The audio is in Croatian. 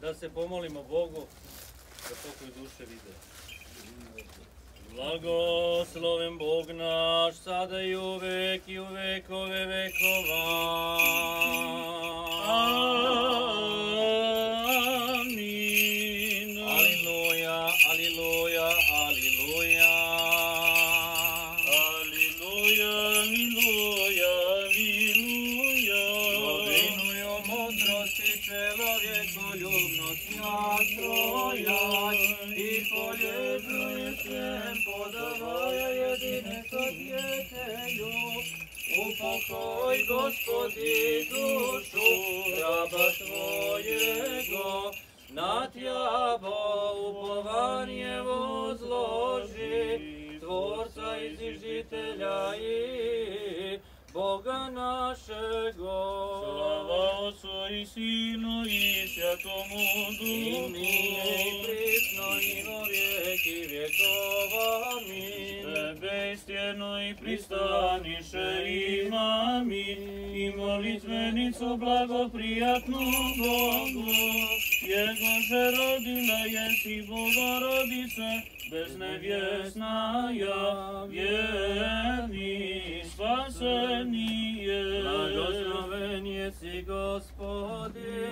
da se pomolimo Bogu da pokoj duše vide. Blagosloven Bog naš, sada i uvek i u vekove vekova. Amin. Aliluja, aliluja, aliluja. Aliluja, aliluja, aliluja. Novinuju mudrosti, čelovjekoljubnost nastrojaj i poljebluje svem podavaja jedine Svjetitelju. Upokoj, Gospodi, dušu raba Tvojego, na Tjabo upovanje возложи, Tvorca Izžitelja i Boga našego. Slava Otcu i Sinu i Svjatomu I nije i prisno i vo vijeki vjekova. Amin. Tebe istjerno i pristaniše ima mi, i molitvenicu blagoprijatnu Bogu. Jegože rodila jesi Bogorodice, beznevjesnaja, vjerni spasenije. Blagosloven jesi Gospodin,